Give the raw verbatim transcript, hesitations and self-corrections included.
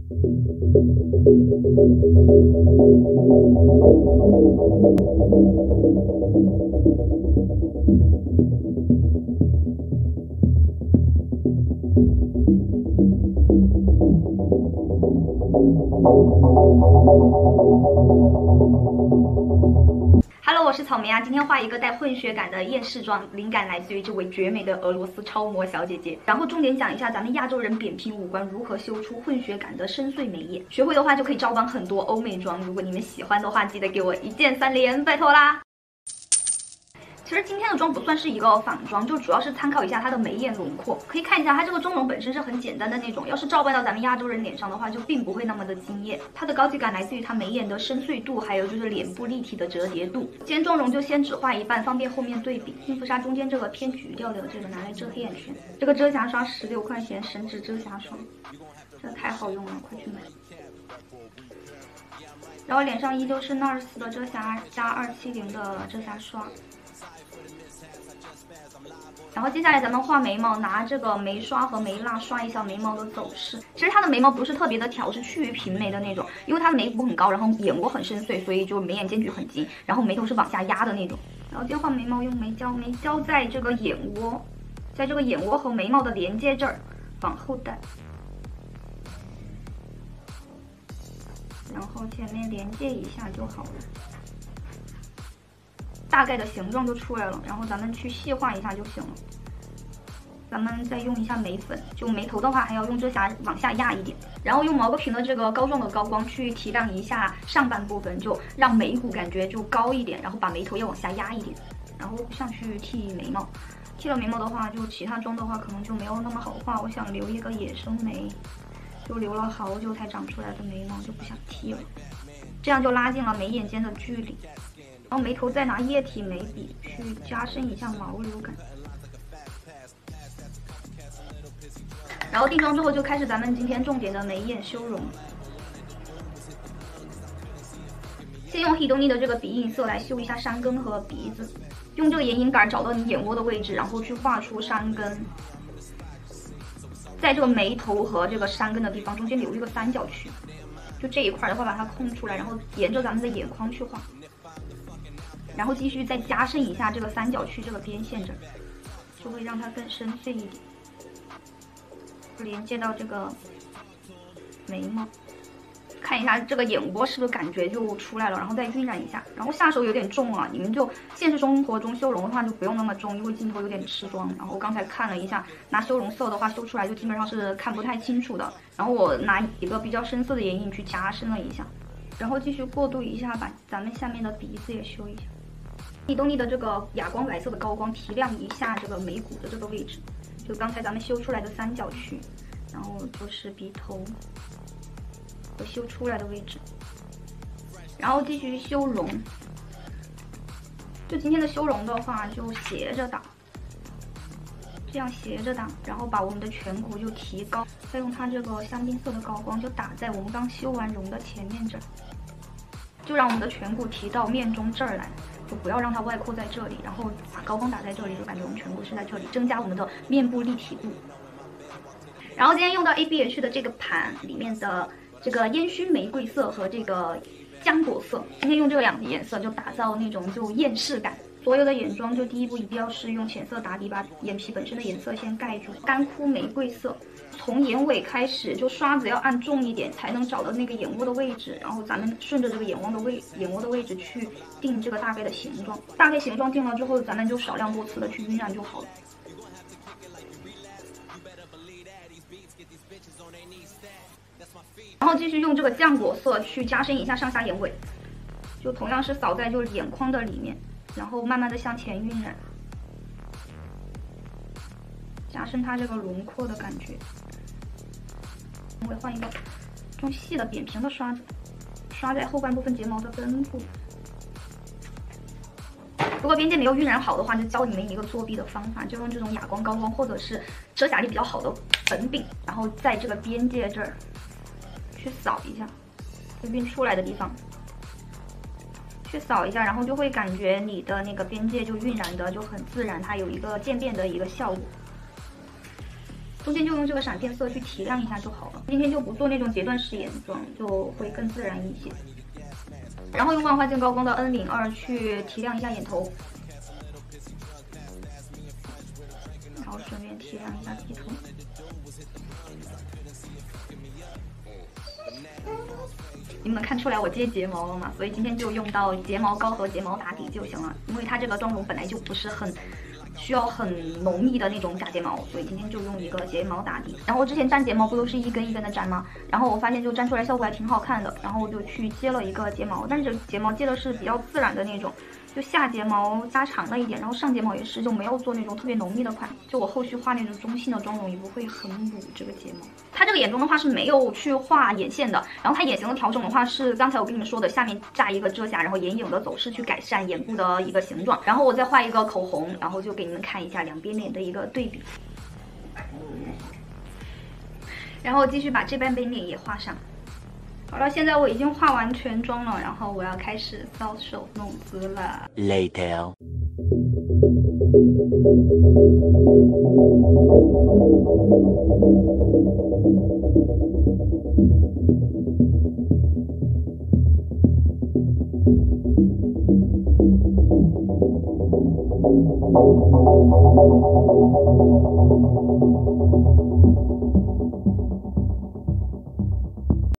Hello， 我是草莓啊，今天画一个带混血感的厌世妆，灵感来自于这位绝美的俄罗斯超模小姐姐。然后重点讲一下咱们亚洲人扁平五官如何修出混血感的深邃眉眼，学会的话就可以照搬很多欧美妆。如果你们喜欢的话，记得给我一键三连，拜托啦！其实今天的妆不算是一个仿妆，就主要是参考一下它的眉眼轮廓。可以看一下它这个妆容本身是很简单的那种，要是照搬到咱们亚洲人脸上的话，就并不会那么的惊艳。它的高级感来自于它眉眼的深邃度，还有就是脸部立体的折叠度。今天妆容就先只画一半，方便后面对比。孕妇纱中间这个偏橘调的这个拿来遮黑眼圈，这个遮瑕刷十六块钱，神指遮瑕霜，这太好用了，快去买。然后脸上依旧是 N A R S 的遮瑕加二七零的遮瑕刷。然后接下来咱们画眉毛，拿这个眉刷和眉蜡刷一下眉毛的走势。其实它的眉毛不是特别的挑，是趋于平眉的那种，因为它的眉骨很高，然后眼窝很深邃，所以就眉眼间距很近，然后眉头是往下压的那种。然后今天画眉毛用眉胶，眉胶在这个眼窝，在这个眼窝和眉毛的连接这儿往后带，然后前面连接一下就好了。大概的形状就出来了，然后咱们去细化一下就行了。咱们再用一下眉粉，就眉头的话还要用遮瑕往下压一点，然后用毛戈平的这个膏状的高光去提亮一下上半部分，就让眉骨感觉就高一点，然后把眉头也往下压一点，然后上去剃眉毛。剃了眉毛的话，就其他妆的话可能就没有那么好画，我想留一个野生眉，就留了好久才长出来的眉毛就不想剃了，这样就拉近了眉眼间的距离。然后眉头再拿液体眉笔去加深一下毛流感。然后定妆之后就开始咱们今天重点的眉眼修容。先用 Hidoni 的这个鼻影色来修一下山根和鼻子，用这个眼影杆找到你眼窝的位置，然后去画出山根。在这个眉头和这个山根的地方中间留一个三角区，就这一块的话把它空出来，然后沿着咱们的眼眶去画。然后继续再加深一下这个三角区这个边线这儿，就会让它更深邃一点，连接到这个眉毛。看一下这个眼窝是不是感觉就出来了，然后再晕染一下。然后下手有点重了，你们就现实生活中修容的话就不用那么重，因为镜头有点吃妆。然后我刚才看了一下，拿修容色的话修出来就基本上是看不太清楚的。然后我拿一个比较深色的眼影去加深了一下，然后继续过渡一下，把咱们下面的鼻子也修一下。Hidoni的这个哑光白色的高光提亮一下这个眉骨的这个位置，就刚才咱们修出来的三角区，然后就是鼻头和修出来的位置，然后继续修容。就今天的修容的话，就斜着打，这样斜着打，然后把我们的颧骨就提高，再用它这个香槟色的高光就打在我们刚修完容的前面这儿，就让我们的颧骨提到面中这儿来。就不要让它外扩在这里，然后把高光打在这里，就感觉我们颧骨是在这里，增加我们的面部立体度。然后今天用到 A B H 的这个盘里面的这个烟熏玫瑰色和这个浆果色，今天用这两个颜色就打造那种就厌世感。所有的眼妆就第一步一定要是用浅色打底，把眼皮本身的颜色先盖住。干枯玫瑰色，从眼尾开始，就刷子要按重一点，才能找到那个眼窝的位置。然后咱们顺着这个眼窝的位眼窝的位置去定这个大概的形状。大概形状定了之后，咱们就少量多次的去晕染就好了。然后继续用这个浆果色去加深一下上下眼尾，就同样是扫在就是眼眶的里面。然后慢慢的向前晕染，加深它这个轮廓的感觉。我会换一个这种细的扁平的刷子，刷在后半部分睫毛的根部。如果边界没有晕染好的话，就教你们一个作弊的方法，就用这种哑光高光或者是遮瑕力比较好的粉饼，然后在这个边界这儿去扫一下，就晕出来的地方。去扫一下，然后就会感觉你的那个边界就晕染的就很自然，它有一个渐变的一个效果。 中间就用这个闪电色去提亮一下就好了。今天就不做那种截断式眼妆，就会更自然一些。然后用万花镜高光的 N 零二去提亮一下眼头，然后顺便提亮一下鼻头。你们能看出来我接睫毛了吗？所以今天就用到睫毛膏和睫毛打底就行了，因为它这个妆容本来就不是很需要很浓密的那种假睫毛，所以今天就用一个睫毛打底。然后之前粘睫毛不都是一根一根的粘吗？然后我发现就粘出来效果还挺好看的，然后我就去接了一个睫毛，但是这睫毛接的是比较自然的那种，就下睫毛加长了一点，然后上睫毛也是，就没有做那种特别浓密的款。就我后续画那种中性的妆容也不会很补这个睫毛。它这个眼妆的话是没有去画眼线的，然后它眼型的调整的话是刚才我跟你们说的，下面扎一个遮瑕，然后眼影的走势去改善眼部的一个形状。然后我再画一个口红，然后就给你们看一下两边脸的一个对比。然后继续把这半边脸也画上。好了，现在我已经画完全妆了，然后我要开始搔首弄姿了。 Later。